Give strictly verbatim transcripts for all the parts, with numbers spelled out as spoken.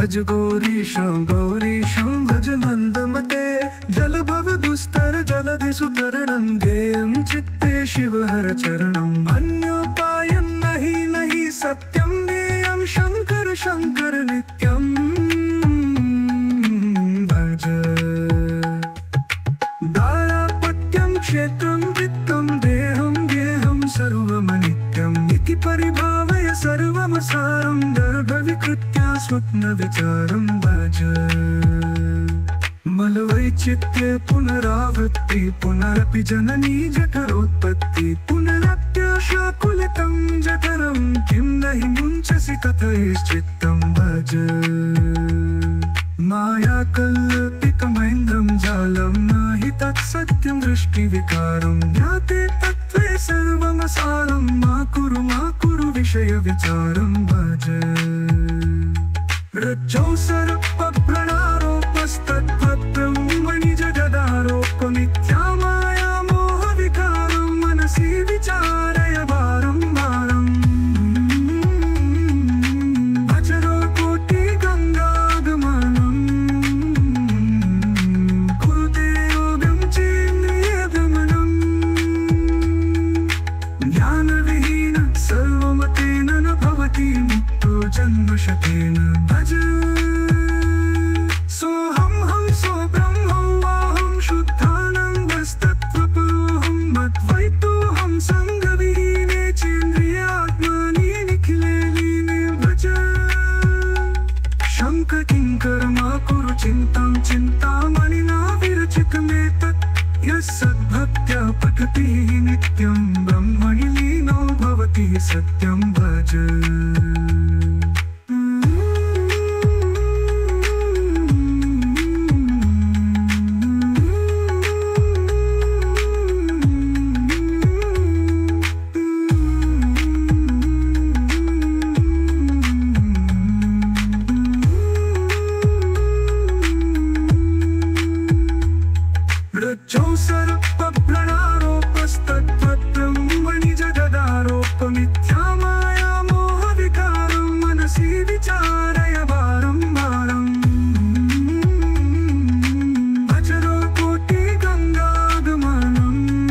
भज गौरीशं गौरीशं भज नन्दमते जलभव दुस्तर जलधि सुतरणं गेयं चित्ते शिवहर चरणम् अन्योपायं नहि नहि सत्यं ज्ञेयं शंकर शंकर नित्यं भज दारापत्यं क्षेत्रं वृत्तं देहं गेहं सर्वमनित्यम् इति परिभावय सर्वमसारं गर्भविकृत्या स्वप्नविचारं भज मलवैचित्ये पुनरावृत्ति पुनरपि जननी जठरोत्पत्ति पुनरप्याशाकुलितं जठरं किं नहि मुञ्चसि कथयश्चित्तं भज मायाकल्पितमैन्द्रं जालं नहि तत्सत्यं दृष्टिविकारं ज्ञाते तत्त्वे सर्वमसारं मा कुरु मा कुरु विषयविचारं भज रज्जौ सर्पप्राणारोपस्तद्ब्रह्मणि जगदारोपमिथ्या माया मोहविकारं मनसि विचारय वारं वारम् भजरो कोटिगङ्गागमनं कुरुते योगं चेन्द्रियगमनं ज्ञानविहीन सर्वमतेन न भवति मुक्तो जन्मशतेन भज सोऽहं हं सो ब्रह्मोऽहं शुद्धानन्दस्तत्त्वपरोऽहं मद्वैतोऽहं सङ्गविहीने चेन्द्रियात्मानि निखिले लीने भज शङ्खकिङ्कर मा कुरु चिन्तां चिन्तामणिना विरचितमेतत् यः सद्भक्त्या पठति नित्यं ब्रह्मणि लीनो भवति सत्यं भज रज्जौ सर्पप्राणारोपस्तद्ब्रह्मणि जगदारोपमिथ्या माया मोहविकारं मनसि विचारय वारं वारम् भजरो कोटिगङ्गागमनं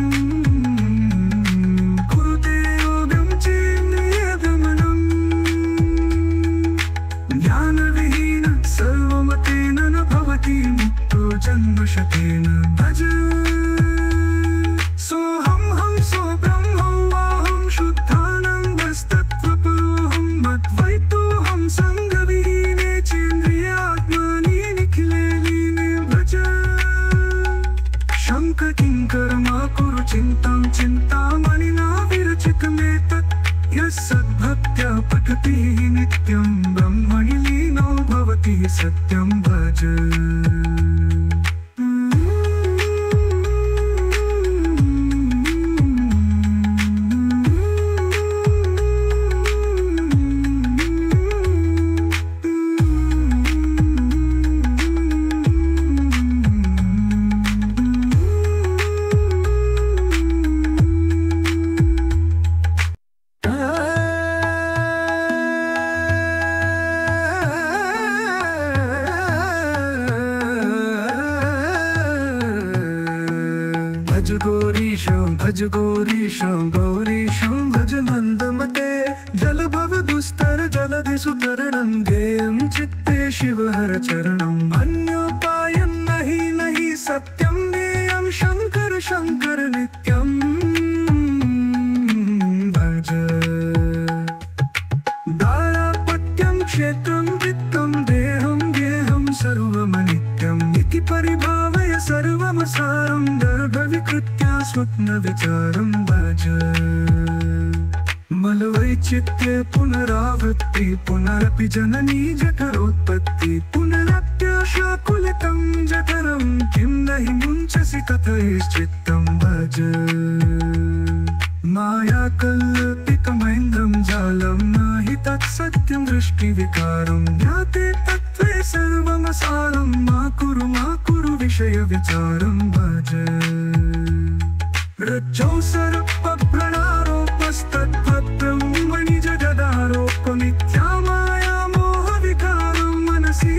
कुरुते योगं चेन्द्रियगमनं ज्ञानविहीन सर्वमतेन न भवति मुक्तो जन्मशतेन भज सोऽहं हं सो ब्रह्मोऽहं शुद्धानन्दस्तत्त्वपरोऽहं मद्वैतोऽहं सङ्गविहीने चेन्द्रियात्मानि निखिले लीने भज शङ्खकिङ्कर मा कुरु चिन्तां चिन्तामणिना विरचितमेतत् यः सद्भक्त्या पठति नित्यं ब्रह्मणि लीनो भवति सत्यं भज भज गौरीशं भज गौरीशं गौरीशं भज नन्दमते जलभव दुस्तर जलधि सुतरणं गेयं चित्ते शिवहर चरणम् अन्योपायं नहि नहि सत्यं ज्ञेयं शंकर शंकर नित्यं भज दारापत्यं क्षेत्रं वृत्तं देहं गेहं सर्वमनित्यम् इति परिभावय सर्वमसारं गर्भविकृत्या स्वप्नविचारं भज मलवैचित्ये पुनरावृत्ति पुनरपि जननी जठरोत्पत्ति पुनरप्याशाकुलितं जठरं किं नहि मुञ्चसि कथयश्चित्तं भज मायाकल्पितमैन्द्रं जालं नहि तत्सत्यं दृष्टिविकारं ज्ञाते तत्त्वे सर्वमसारं मा कुरु मा कुरु विषयविचारं भज रज्जौ सर्पप्राणारोपस्तद्ब्रह्मणि जगदारोपमिथ्या माया मोहविकारं मनसि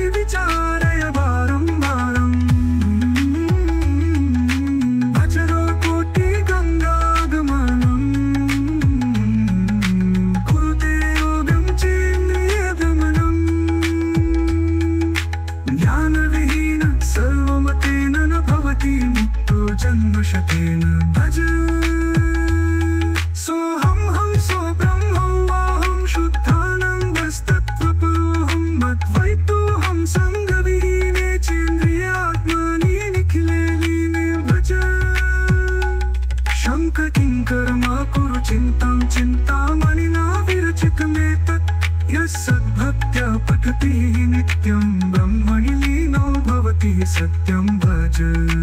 सत्यं भज।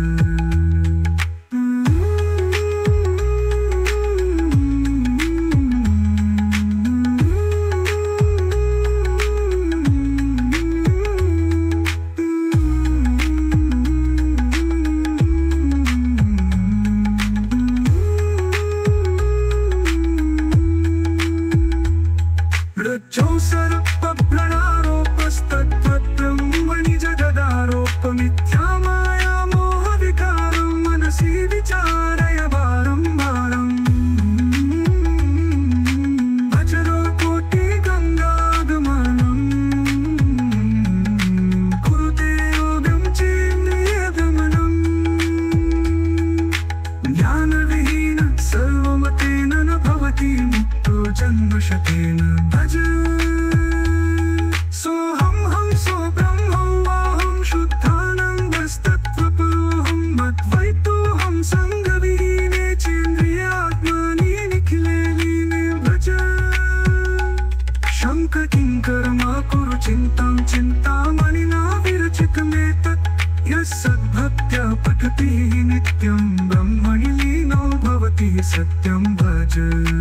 रज्जौ सर्पप्राणारोपस्तत्त्वब्रह्मणि जगदारोपमिथ्या माया मोहविकारं मनसि विचारय वारं वारम्। अजरो कोटिगङ्गागमनं कुरुते योगं चेन्द्रियगमनम्। ज्ञानविहीन सर्वमतेन न भवति मुक्तो जन्मशतेन भज। सोऽहं हं सो ब्रह्मं वाहं शुद्धानन्दस्तत्त्वपरोऽहं मद्वैतोऽहं सङ्गविहीने चेन्द्रियात्मनि निखिले लीने व्रज। शङ्खकिङ्कर मा कुरु चिन्तां चिन्तामणिना विरचितमेतत्। यः सद्भक्त्या पठति नित्यं ब्रह्मणि लीनो भवति सत्यं भज।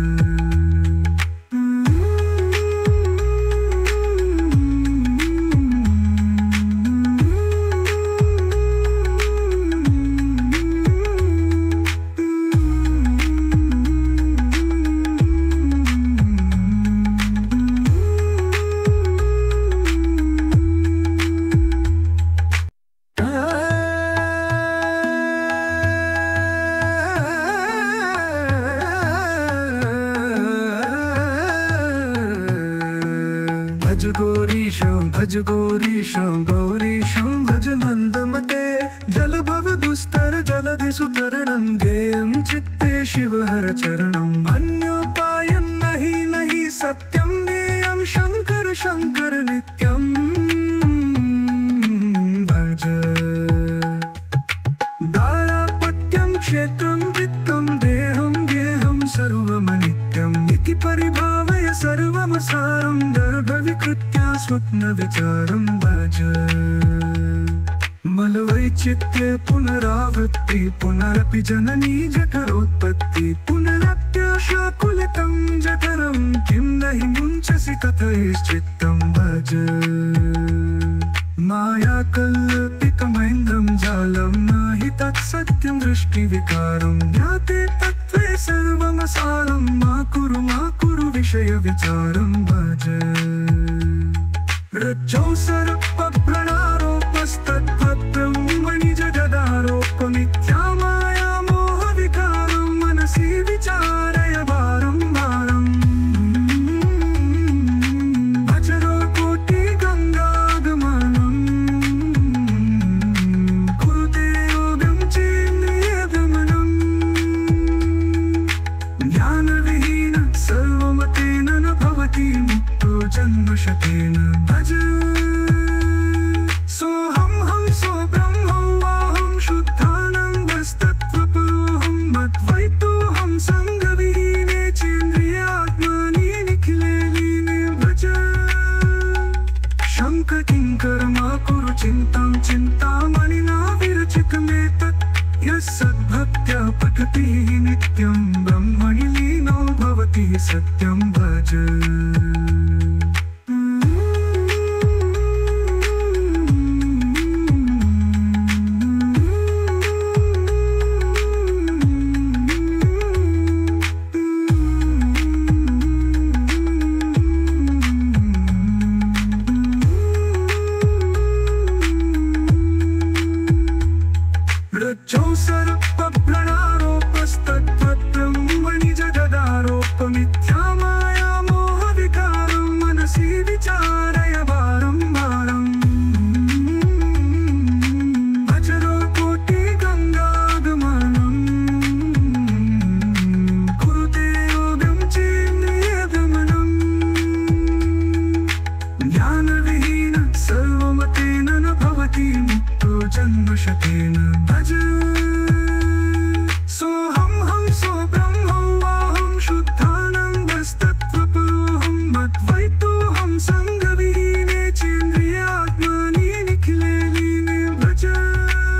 भज गौरीशं भज गौरीशं गौरीशं भज नन्दमते। जलभव दुस्तर जलधि सुतरणं गेयं चित्ते शिवहर चरणम्। अन्योपायं नहि नहि सत्यं ज्ञेयं शङ्कर शङ्कर नित्यं भज। दारापत्यं क्षेत्रं वित्तं देहं गेहं सर्वमनित्यम् इति परिभावय सर्वमसारं गर्भविकृत्या स्वप्नविचारं भज। मलवैचित्ये पुनरावृत्ति पुनरपि जननी जठरोत्पत्ति पुनरप्याशाकुलितं जठरं किं नहि मुञ्चसि कथयश्चित्तं भज। मायाकल्पितमैन्द्रं जालं नहि तत्सत्यं दृष्टिविकारं ज्ञाते तत्त्वे सर्वमसारं मा कुरु मा कुरु विषयविचारं भज। रज्जौ सर्पप्राणारोपस्तत्त्वब्रह्मणि जगदारोपमिथ्या माया मोहविकारं मनसि विचारय वारं वारम्। अजरो कोटिगङ्गागमनं कुरुते योगं चेन्द्रियगमनम्। ज्ञानविहीन सर्वमतेन न भवति मुक्तो जन्मशतेन भज। सोऽहं हं सो ब्रह्मं वाहं शुद्धानन्दस्तत्त्वपरोऽहं मद्वैतोऽहं सङ्गविहीने चेन्द्रियात्मनि निखिले लीने व्रज। शङ्खकिङ्कर मा कुरु चिन्तां चिन्तामणिना विरचितमेतत्। यः सद्भक्त्या पठति नित्यं ब्रह्मणि लीनो भवति सत्यं भज। रज्जौ सर्पप्राणारोपस्तत्त्वब्रह्मणि जगदारोपमिथ्या माया मोहविकारं मनसि विचारय वारं वारम्। अजरो कोटिगङ्गागमनं कुरुते योगं चेन्द्रियगमनम्। ज्ञानविहीन सर्वमतेन न भवति मुक्तो जन्मशतेन भज। सोऽहं हं सो ब्रह्मं वाहं शुद्धानन्दस्तत्त्वपरोऽहं मद्वैतोऽहं सङ्गविहीने चेन्द्रियात्मनि निखिले लीने व्रज।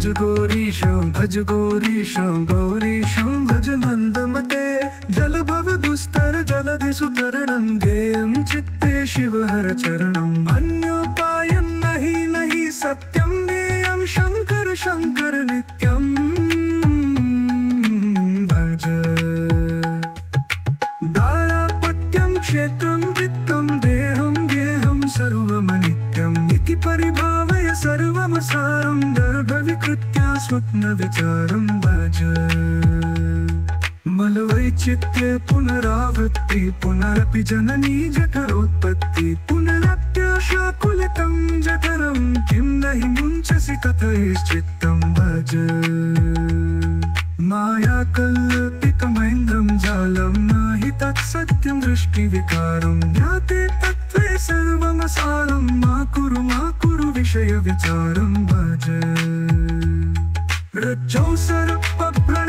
गौरीशं भज गौरीशं गौरीशं भज नन्दमते जलभव दुस्तर जलधि सुतरणं गेयं चित्ते शिवहर चरणम् अन्योपायं नहि नहि सत्यं ज्ञेयं शङ्कर शङ्कर नित्यं भज दारापत्यं क्षेत्रं वित्तं देहं गेहं सर्वमनित्यम् इति परिभावय सर्वमसारं गर्भविकृत्या स्वप्नविचारं भज मलवैचित्ये पुनरावृत्ति पुनरपि जननी जठरोत्पत्ति पुनरत्याशाकुलितं जठरं किं नहि मुञ्चसि कथयश्चित्तं भज मायाकल्पितमैन्द्रं जालं नहि तत्सत्यं दृष्टिविकारं ज्ञाते तत्त्वे सर्वमसारं मा कुरु मा कुरु विषयविचारं भज रज्जौ सर्पप्रण